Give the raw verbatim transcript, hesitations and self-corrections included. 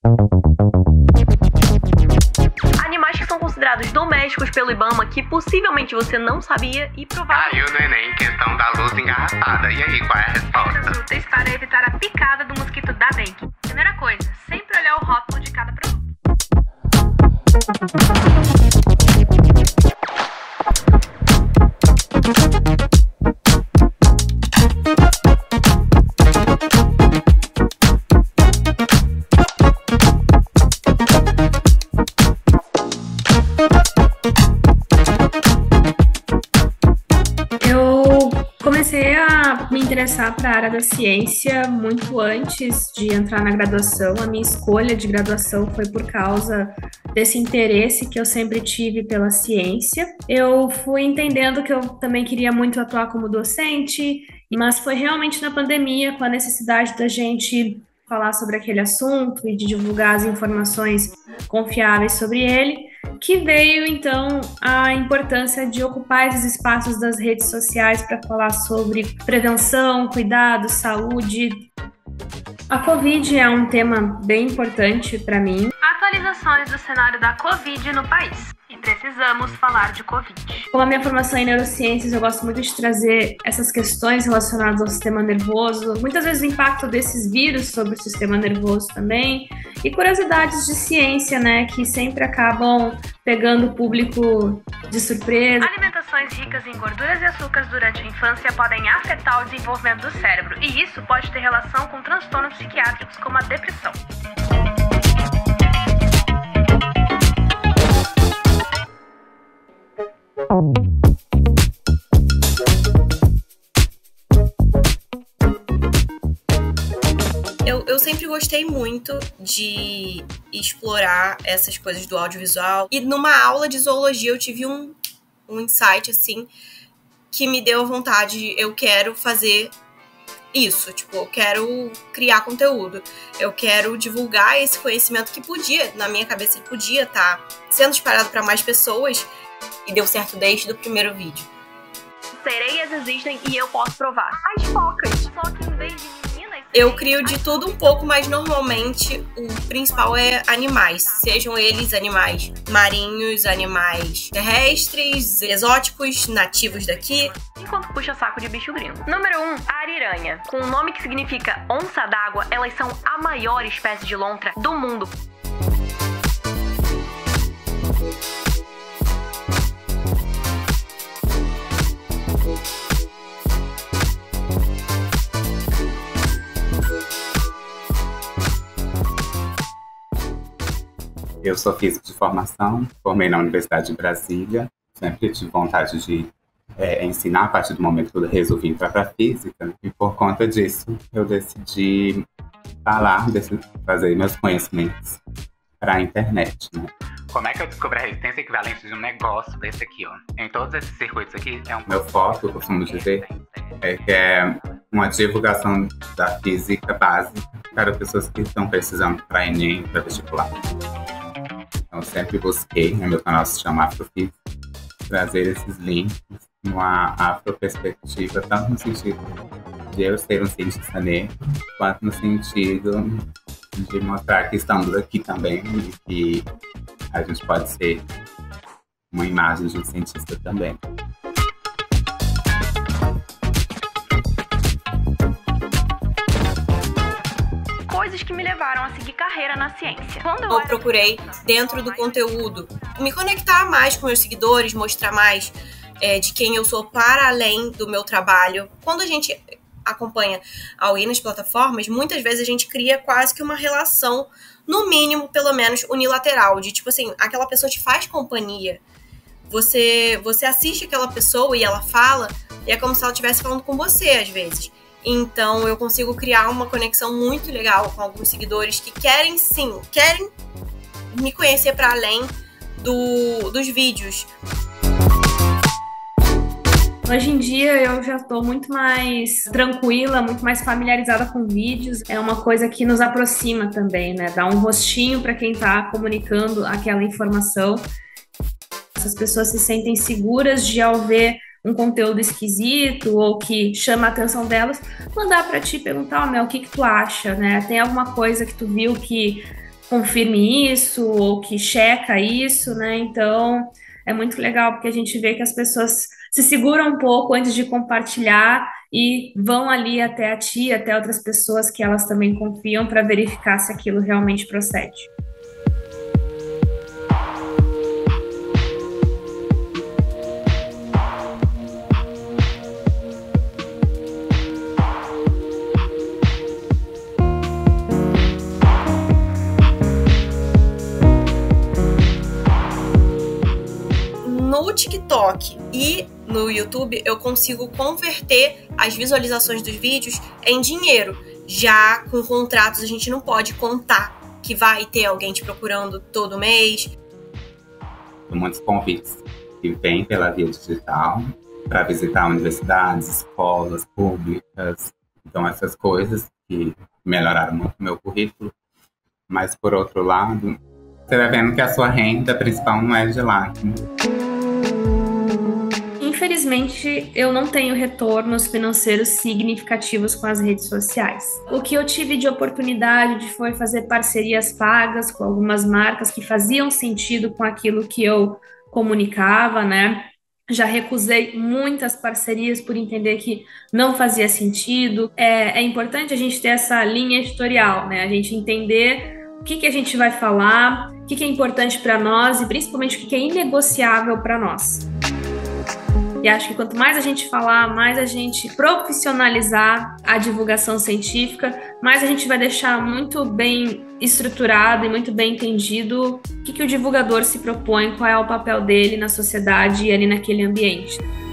Animais que são considerados domésticos pelo Ibama, que possivelmente você não sabia e provavelmente... Caiu no Enem, questão da luz engarrafada. E aí, qual é a resposta? Úteis para evitar a picada do mosquito da dengue. Primeira coisa, sempre olhar o rótulo de cada produto. Comecei a me interessar para a área da ciência muito antes de entrar na graduação. A minha escolha de graduação foi por causa desse interesse que eu sempre tive pela ciência. Eu fui entendendo que eu também queria muito atuar como docente, mas foi realmente na pandemia, com a necessidade da gente falar sobre aquele assunto e de divulgar as informações confiáveis sobre ele, que veio, então, a importância de ocupar esses espaços das redes sociais para falar sobre prevenção, cuidado, saúde. A Covid é um tema bem importante para mim. Atualizações do cenário da Covid no país. E precisamos falar de Covid. Com a minha formação em neurociências, eu gosto muito de trazer essas questões relacionadas ao sistema nervoso, muitas vezes o impacto desses vírus sobre o sistema nervoso também, e curiosidades de ciência, né, que sempre acabam pegando o público de surpresa. Alimentações ricas em gorduras e açúcares durante a infância podem afetar o desenvolvimento do cérebro, e isso pode ter relação com transtornos psiquiátricos como a depressão. Eu, eu sempre gostei muito de explorar essas coisas do audiovisual. E numa aula de zoologia eu tive um, um insight, assim, que me deu a vontade. Eu quero fazer isso, tipo, eu quero criar conteúdo. Eu quero divulgar esse conhecimento que podia, na minha cabeça, ele podia estar sendo disparado para mais pessoas. E deu certo desde o primeiro vídeo. Sereias existem e eu posso provar. As focas. Só que em vez de meninas... Eu crio de tudo um pouco, mas normalmente o principal é animais. Sejam eles animais marinhos, animais terrestres, exóticos, nativos daqui. Enquanto puxa saco de bicho gringo. Número um, a ariranha. Com um nome que significa onça d'água, elas são a maior espécie de lontra do mundo. Eu sou físico de formação, formei na Universidade de Brasília, sempre tive vontade de é, ensinar a partir do momento que eu resolvi entrar para física, e por conta disso eu decidi falar, decidi fazer meus conhecimentos para a internet, né? Como é que eu descobri a resistência equivalente de um negócio desse aqui, ó? Em todos esses circuitos aqui é um... Meu foco, eu costumo dizer, é que é uma divulgação da física básica para pessoas que estão precisando para Enem, para vestibular. Então, sempre busquei, no meu canal se chama Afrofísica, trazer esses links numa afroperspectiva, tanto no sentido de eu ser um cientista negro, quanto no sentido de mostrar que estamos aqui também e que a gente pode ser uma imagem de um cientista também. Coisas que me levaram a seguir carreira na ciência. Quando eu, eu era... procurei, dentro do conteúdo, me conectar mais com meus seguidores, mostrar mais é, de quem eu sou para além do meu trabalho. Quando a gente acompanha alguém nas plataformas, muitas vezes a gente cria quase que uma relação, no mínimo, pelo menos, unilateral, de tipo assim, aquela pessoa te faz companhia. Você, você assiste aquela pessoa e ela fala, e é como se ela estivesse falando com você, às vezes. Então, eu consigo criar uma conexão muito legal com alguns seguidores que querem, sim, querem me conhecer para além do, dos vídeos. Hoje em dia eu já estou muito mais tranquila, muito mais familiarizada com vídeos. É uma coisa que nos aproxima também, né? Dá um rostinho para quem está comunicando aquela informação. Essas pessoas se sentem seguras de, ao ver um conteúdo esquisito ou que chama a atenção delas, mandar para ti, perguntar, oh, Mel, o que que tu acha, né? Tem alguma coisa que tu viu que confirme isso ou que checa isso, né? Então, é muito legal porque a gente vê que as pessoas se seguram um pouco antes de compartilhar e vão ali até a ti, até outras pessoas que elas também confiam para verificar se aquilo realmente procede. No TikTok e no YouTube, eu consigo converter as visualizações dos vídeos em dinheiro. Já com contratos, a gente não pode contar que vai ter alguém te procurando todo mês. Muitos convites que vêm pela via digital para visitar universidades, escolas públicas. Então, essas coisas que melhoraram muito o meu currículo. Mas, por outro lado, você vai vendo que a sua renda principal não é de lá. Infelizmente, eu não tenho retornos financeiros significativos com as redes sociais. O que eu tive de oportunidade de foi fazer parcerias pagas com algumas marcas que faziam sentido com aquilo que eu comunicava, né? Já recusei muitas parcerias por entender que não fazia sentido. É, é importante a gente ter essa linha editorial, né? A gente entender o que, que a gente vai falar, o que, que é importante para nós e principalmente o que, que é inegociável para nós. E acho que quanto mais a gente falar, mais a gente profissionalizar a divulgação científica, mais a gente vai deixar muito bem estruturado e muito bem entendido o que, que o divulgador se propõe, qual é o papel dele na sociedade e ali naquele ambiente.